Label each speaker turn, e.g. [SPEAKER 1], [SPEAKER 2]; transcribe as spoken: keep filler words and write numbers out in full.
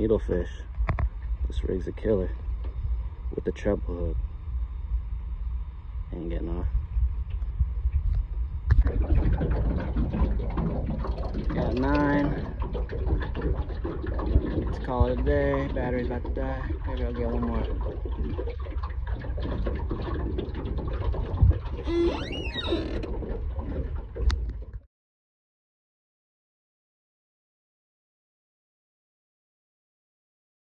[SPEAKER 1] needlefish. This rig's a killer with the treble hook. Ain't getting off. Got nine. Let's call it a day. Battery's about to die. Maybe I'll get one more.